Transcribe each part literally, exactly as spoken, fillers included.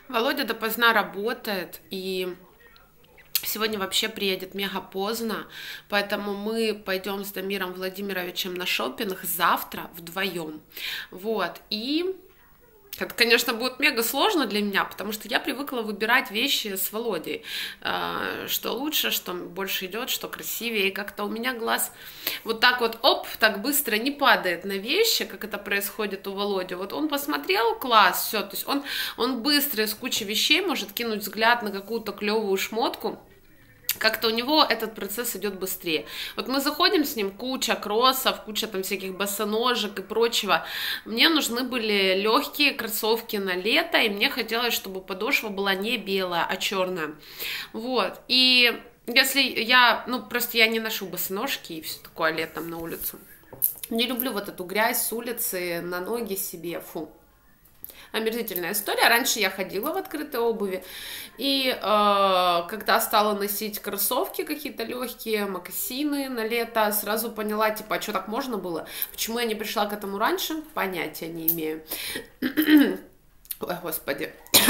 Володя допоздна работает, и сегодня вообще приедет мега поздно, поэтому мы пойдем с Дамиром Владимировичем на шопинг завтра вдвоем. Вот, и это, конечно, будет мега сложно для меня, потому что я привыкла выбирать вещи с Володей, э, что лучше, что больше идет, что красивее, и как-то у меня глаз вот так вот, оп, так быстро не падает на вещи, как это происходит у Володи. Вот он посмотрел, класс, все, то есть он, он быстро из кучи вещей может кинуть взгляд на какую-то клевую шмотку, как-то у него этот процесс идет быстрее. Вот мы заходим с ним, куча кроссов, куча там всяких босоножек и прочего. Мне нужны были легкие кроссовки на лето, и мне хотелось, чтобы подошва была не белая, а черная. Вот, и если я, ну просто я не ношу босоножки и все такое летом на улицу. Не люблю вот эту грязь с улицы на ноги себе, фу. Омерзительная история. Раньше я ходила в открытой обуви, и э, когда стала носить кроссовки какие-то легкие, мокасины на лето, сразу поняла, типа, а что так можно было? Почему я не пришла к этому раньше? Понятия не имею. Ой, господи.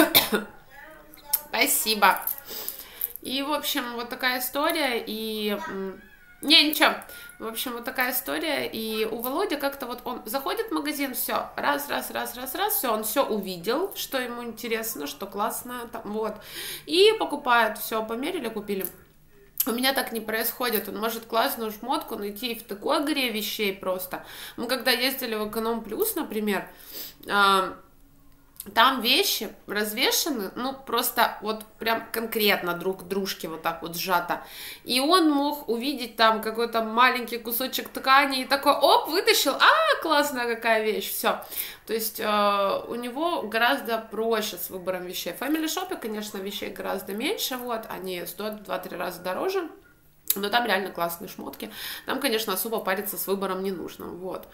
Спасибо. И, в общем, вот такая история, и... Не, ничего. В общем, вот такая история. И у Володи как-то вот он заходит в магазин, все, раз, раз, раз, раз, раз, все, он все увидел, что ему интересно, что классно, там, вот. И покупает, все, померили, купили. У меня так не происходит. Он может классную шмотку найти в такой горе вещей просто. Мы когда ездили в Эконом Плюс, например, там вещи развешаны, ну, просто вот прям конкретно друг к дружке вот так вот сжато. И он мог увидеть там какой-то маленький кусочек ткани и такой, оп, вытащил, а, классная какая вещь, все. То есть э, у него гораздо проще с выбором вещей. В Family Shop, конечно, вещей гораздо меньше, вот, они стоят в два-три раза дороже. Но там реально классные шмотки. Там, конечно, особо париться с выбором не нужно, вот.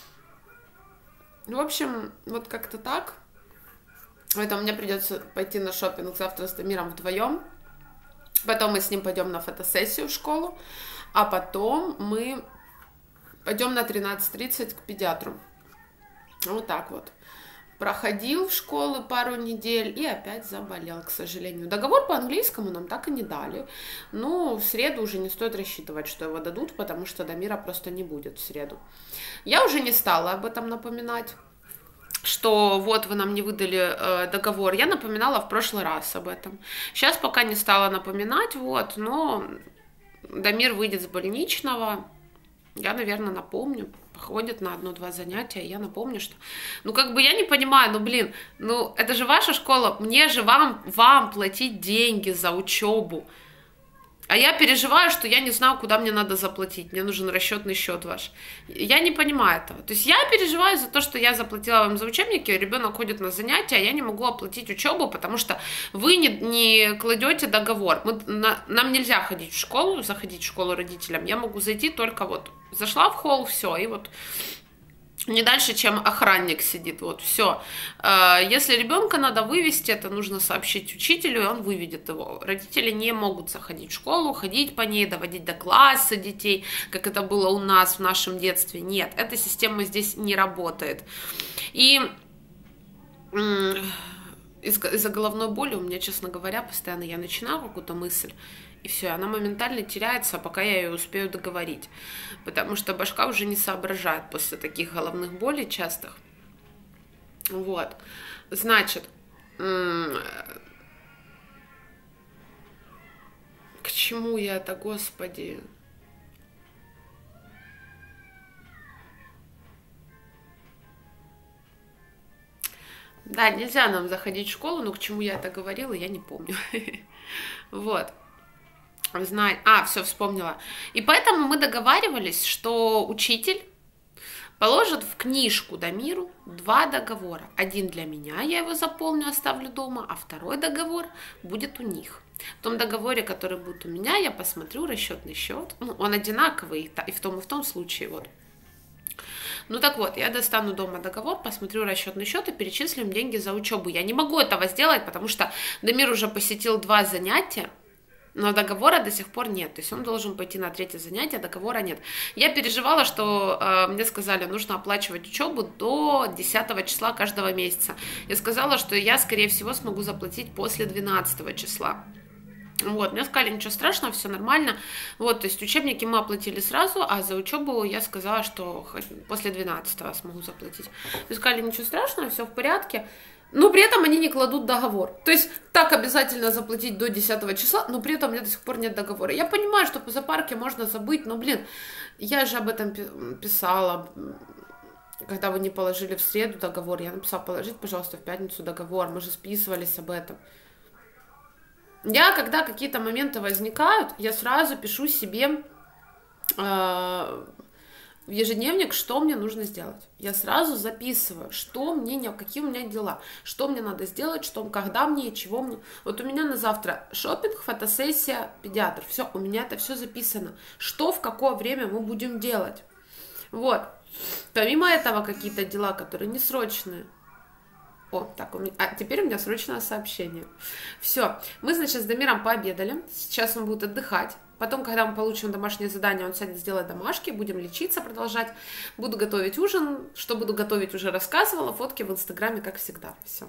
В общем, вот как-то так. Поэтому мне придется пойти на шопинг завтра с Дамиром вдвоем. Потом мы с ним пойдем на фотосессию в школу. А потом мы пойдем на тринадцать тридцать к педиатру. Вот так вот. Проходил в школу пару недель и опять заболел, к сожалению. Договор по английскому нам так и не дали. Но в среду уже не стоит рассчитывать, что его дадут, потому что Дамира просто не будет в среду. Я уже не стала об этом напоминать, что вот вы нам не выдали э, договор. Я напоминала в прошлый раз об этом. Сейчас пока не стала напоминать, вот, но Дамир выйдет с больничного. Я, наверное, напомню. Ходит на одно-два занятия, и я напомню, что... Ну, как бы я не понимаю, ну, блин, ну, это же ваша школа, мне же вам, вам платить деньги за учебу. А я переживаю, что я не знаю, куда мне надо заплатить. Мне нужен расчетный счет ваш. Я не понимаю этого. То есть я переживаю за то, что я заплатила вам за учебники, ребенок ходит на занятия, а я не могу оплатить учебу, потому что вы не, не кладете договор. Мы, на, нам нельзя ходить в школу, заходить в школу родителям. Я могу зайти только вот, зашла в холл, все, и вот... Не дальше, чем охранник сидит, вот, все. Если ребенка надо вывести, это нужно сообщить учителю, и он выведет его. Родители не могут заходить в школу, ходить по ней, доводить до класса детей, как это было у нас в нашем детстве. Нет, эта система здесь не работает. И из-за головной боли у меня, честно говоря, постоянно я начинаю какую-то мысль, и все, она моментально теряется, пока я ее успею договорить. Потому что башка уже не соображает после таких головных болей частых. Вот. Значит, к чему я это, господи? Да, нельзя нам заходить в школу, но к чему я это говорила, я не помню. Вот. Знать. А, все, вспомнила. И поэтому мы договаривались, что учитель положит в книжку Дамиру два договора. Один для меня, я его заполню, оставлю дома, а второй договор будет у них. В том договоре, который будет у меня, я посмотрю расчетный счет. Ну, он одинаковый и в том, и в том случае. Вот. Ну так вот, я достану дома договор, посмотрю расчетный счет и перечислю им деньги за учебу. Я не могу этого сделать, потому что Дамир уже посетил два занятия. Но договора до сих пор нет, то есть он должен пойти на третье занятие, договора нет. Я переживала, что э, мне сказали, нужно оплачивать учебу до десятого числа каждого месяца. Я сказала, что я, скорее всего, смогу заплатить после двенадцатого числа. Вот, мне сказали, ничего страшного, все нормально. Вот, то есть учебники мы оплатили сразу, а за учебу я сказала, что после двенадцатого смогу заплатить. Мне сказали, ничего страшного, все в порядке. Но при этом они не кладут договор. То есть так обязательно заплатить до десятого числа, но при этом у меня до сих пор нет договора. Я понимаю, что по зоопарке можно забыть, но, блин, я же об этом писала, когда вы не положили в среду договор. Я написала, положите, пожалуйста, в пятницу договор. Мы же списывались об этом. Я, когда какие-то моменты возникают, я сразу пишу себе э, в ежедневник, что мне нужно сделать. Я сразу записываю, что мне, какие у меня дела, что мне надо сделать, что, когда мне и чего мне. Вот у меня на завтра шопинг, фотосессия, педиатр. Все, у меня это все записано. Что, в какое время мы будем делать. Вот. Помимо этого, какие-то дела, которые не срочные. О, так, у меня... а теперь у меня срочное сообщение. Все, мы, значит, с Дамиром пообедали. Сейчас он будет отдыхать. Потом, когда мы получим домашнее задание, он сядет сделать домашки, будем лечиться, продолжать. Буду готовить ужин. Что буду готовить, уже рассказывала. Фотки в Инстаграме, как всегда. Все.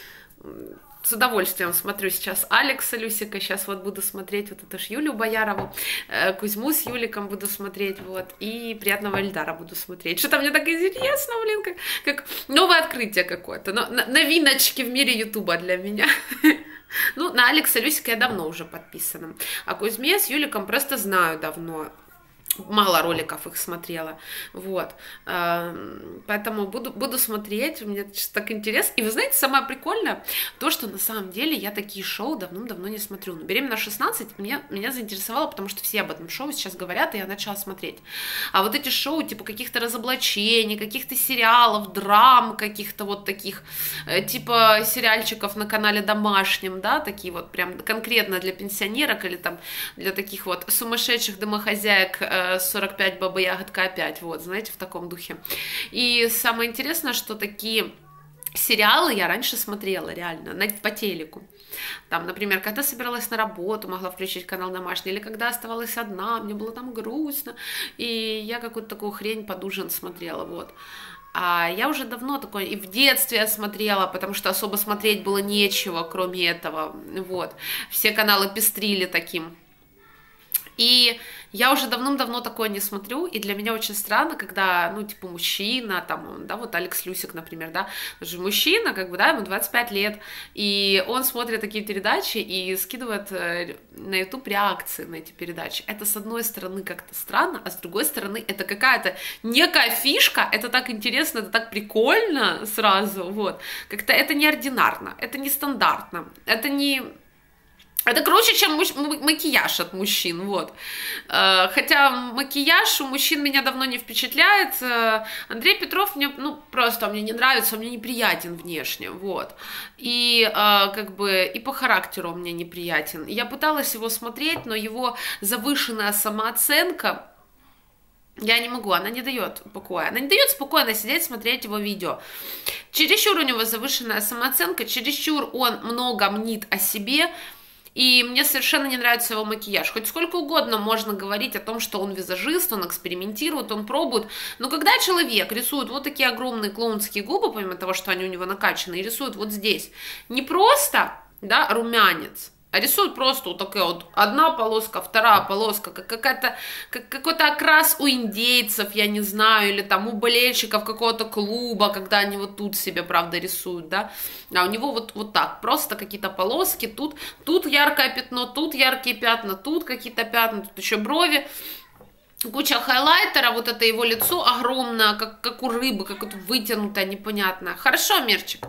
С удовольствием смотрю сейчас Алекса Люсика, сейчас вот буду смотреть вот эту ж Юлю Боярову, Кузьму с Юликом буду смотреть, вот, и Приятного Эльдара буду смотреть. Что-то мне так интересно, блин, как, как новое открытие какое-то, но, новиночки в мире Ютуба для меня. Ну, на Алекса Люсика я давно уже подписана, а Кузьме с Юликом просто знаю давно. Мало роликов их смотрела, вот, поэтому буду, буду смотреть, мне так интересно, и вы знаете, самое прикольное, то, что на самом деле я такие шоу давным-давно не смотрю, но «Беременна в шестнадцать» меня, меня заинтересовало, потому что все об этом шоу сейчас говорят, и я начала смотреть, а вот эти шоу, типа каких-то разоблачений, каких-то сериалов, драм, каких-то вот таких, типа сериальчиков на канале Домашнем, да, такие вот прям конкретно для пенсионерок или там для таких вот сумасшедших домохозяек, сорок пять баба ягодка опять, вот, знаете, в таком духе. И самое интересное, что такие сериалы я раньше смотрела, реально, на, по телеку. Там, например, когда собиралась на работу, могла включить канал Домашний, или когда оставалась одна, мне было там грустно, и я какую-то такую хрень под ужин смотрела, вот. А я уже давно такое, и в детстве я смотрела, потому что особо смотреть было нечего, кроме этого, вот. Все каналы пестрили таким. И я уже давным-давно такое не смотрю, и для меня очень странно, когда, ну, типа, мужчина, там, да, вот Алекс Люсик, например, да, же мужчина, как бы, да, ему двадцать пять лет, и он смотрит такие передачи и скидывает на YouTube реакции на эти передачи. Это, с одной стороны, как-то странно, а с другой стороны, это какая-то некая фишка, это так интересно, это так прикольно сразу, вот, как-то это неординарно, это не стандартно, это не... Это круче, чем муж... макияж от мужчин, вот. Хотя макияж у мужчин меня давно не впечатляет. Андрей Петров мне, ну, просто мне не нравится, он мне неприятен внешне, вот. И как бы и по характеру он мне неприятен. Я пыталась его смотреть, но его завышенная самооценка, я не могу, она не дает покоя. Она не дает спокойно сидеть, смотреть его видео. Чересчур у него завышенная самооценка, чересчур он много мнит о себе. И мне совершенно не нравится его макияж. Хоть сколько угодно можно говорить о том, что он визажист, он экспериментирует, он пробует. Но когда человек рисует вот такие огромные клоунские губы, помимо того, что они у него накачаны, и рисует вот здесь не просто, да, румянец, а рисуют просто вот такая вот одна полоска, вторая полоска, как какая-то, как какой-то окрас у индейцев, я не знаю, или там у болельщиков какого-то клуба, когда они вот тут себе, правда, рисуют, да, а у него вот, вот так, просто какие-то полоски, тут, тут яркое пятно, тут яркие пятна, тут какие-то пятна, тут еще брови, куча хайлайтера, вот это его лицо огромное, как, как у рыбы, как вот вытянутое, непонятное. Хорошо, Мирчик.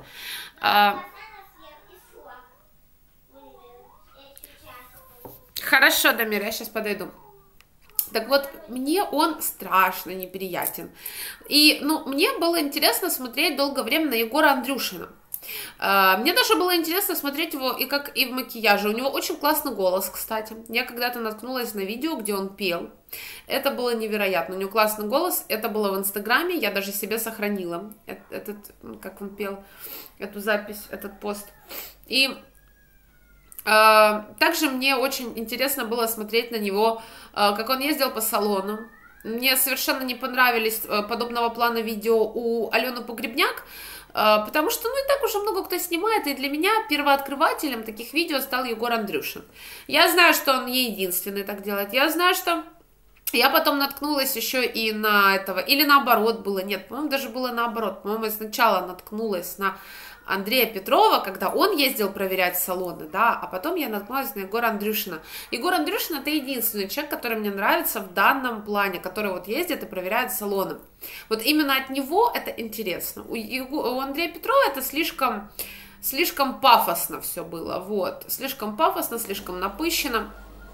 Хорошо, Дамир, я сейчас подойду. Так вот, мне он страшно неприятен. И, ну, мне было интересно смотреть долгое время на Егора Андрюшина. Мне даже было интересно смотреть его и как и в макияже. У него очень классный голос, кстати. Я когда-то наткнулась на видео, где он пел. Это было невероятно. У него классный голос. Это было в Инстаграме. Я даже себе сохранила этот, как он пел, эту запись, этот пост. И Также мне очень интересно было смотреть на него, как он ездил по салону. Мне совершенно не понравились подобного плана видео у Алены Погребняк, потому что, ну, и так уже много кто снимает, и для меня первооткрывателем таких видео стал Егор Андрюшин. Я знаю, что он не единственный так делает, я знаю, что... Я потом наткнулась еще и на этого, или наоборот было, нет, по-моему, даже было наоборот, по-моему, я сначала наткнулась на Андрея Петрова, когда он ездил проверять салоны, да, а потом я наткнулась на Егора Андрюшина. Егор Андрюшин — это единственный человек, который мне нравится в данном плане, который вот ездит и проверяет салоны. Вот именно от него это интересно. У, у Андрея Петрова это слишком, слишком пафосно все было, вот, слишком пафосно, слишком напыщенно.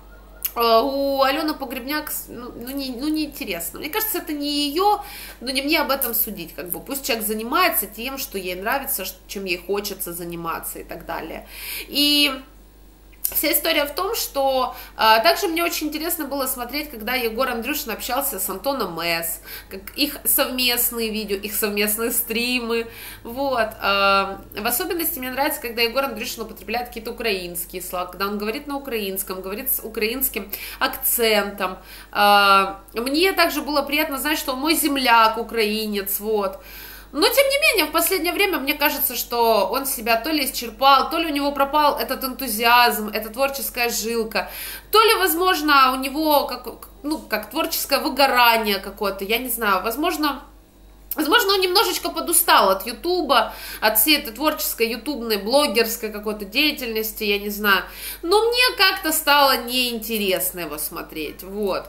У Алены Погребняк, ну, ну, не, ну, неинтересно. Мне кажется, это не ее, но не мне об этом судить. Как бы. Пусть человек занимается тем, что ей нравится, чем ей хочется заниматься и так далее. И вся история в том, что а, также мне очень интересно было смотреть, когда Егор Андрюшин общался с Антоном С, как их совместные видео, их совместные стримы, вот. А, в особенности мне нравится, когда Егор Андрюшин употребляет какие-то украинские слова, когда он говорит на украинском, говорит с украинским акцентом. А, мне также было приятно знать, что он мой земляк, украинец, вот. Но, тем не менее, в последнее время мне кажется, что он себя то ли исчерпал, то ли у него пропал этот энтузиазм, эта творческая жилка, то ли, возможно, у него как, ну, как творческое выгорание какое-то, я не знаю, возможно... Возможно, он немножечко подустал от Ютуба, от всей этой творческой, ютубной, блогерской какой-то деятельности, я не знаю. Но мне как-то стало неинтересно его смотреть, вот.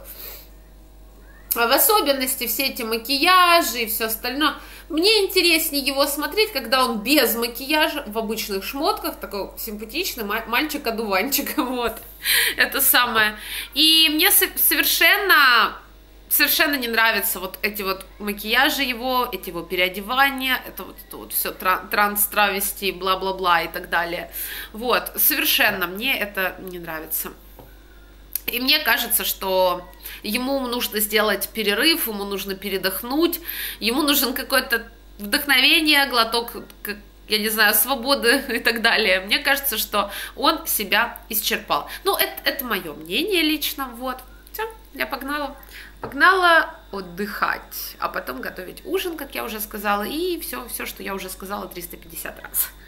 В особенности все эти макияжи и все остальное. Мне интереснее его смотреть, когда он без макияжа, в обычных шмотках, такой симпатичный мальчик-одуванчик, вот, это самое. И мне совершенно, совершенно не нравятся вот эти вот макияжи его, эти его переодевания, это вот, это вот все транс-травести, бла-бла-бла и так далее. Вот, совершенно мне это не нравится. И мне кажется, что ему нужно сделать перерыв, ему нужно передохнуть, ему нужен какое-то вдохновение, глоток, я не знаю, свободы и так далее. Мне кажется, что он себя исчерпал. Ну, это, это мое мнение лично, вот. Все, я погнала. Погнала отдыхать, а потом готовить ужин, как я уже сказала, и все, все, что я уже сказала триста пятьдесят раз.